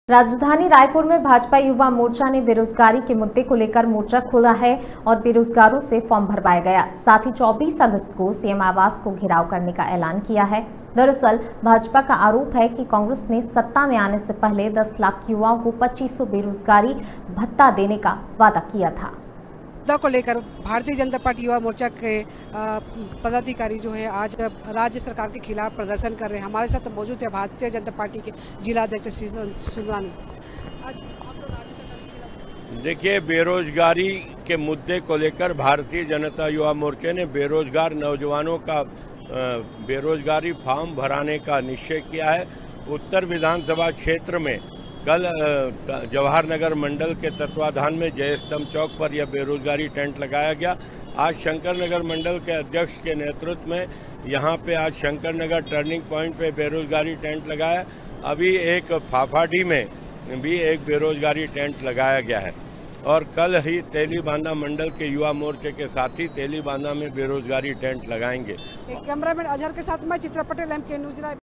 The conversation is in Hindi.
राजधानी रायपुर में भाजपा युवा मोर्चा ने बेरोजगारी के मुद्दे को लेकर मोर्चा खोला है और बेरोजगारों से फॉर्म भरवाया गया। साथ ही 24 अगस्त को सीएम आवास को घेराव करने का ऐलान किया है। दरअसल भाजपा का आरोप है कि कांग्रेस ने सत्ता में आने से पहले 10 लाख युवाओं को 2500 बेरोजगारी भत्ता देने का वादा किया था। को लेकर भारतीय जनता पार्टी युवा मोर्चा के पदाधिकारी जो है आज राज्य सरकार के खिलाफ प्रदर्शन कर रहे हैं। हमारे साथ मौजूद है भारतीय जनता पार्टी के जिला अध्यक्ष सुंदरानी। देखिए, बेरोजगारी के मुद्दे को लेकर भारतीय जनता युवा मोर्चे ने बेरोजगार नौजवानों का बेरोजगारी फॉर्म भराने का निश्चय किया है। उत्तर विधानसभा क्षेत्र में कल जवाहर नगर मंडल के तत्वाधान में जय स्तंभ चौक पर यह बेरोजगारी टेंट लगाया गया। आज शंकर नगर मंडल के अध्यक्ष के नेतृत्व में यहाँ पे आज शंकर नगर टर्निंग पॉइंट पे बेरोजगारी टेंट लगाया। अभी एक फाफाडी में भी एक बेरोजगारी टेंट लगाया गया है और कल ही तेलीबांधा मंडल के युवा मोर्चे के साथी तेलीबांधा में बेरोजगारी टेंट लगाएंगे। कैमरामैन अजहर के साथ मैं चित्रा पटेल, MK न्यूज़।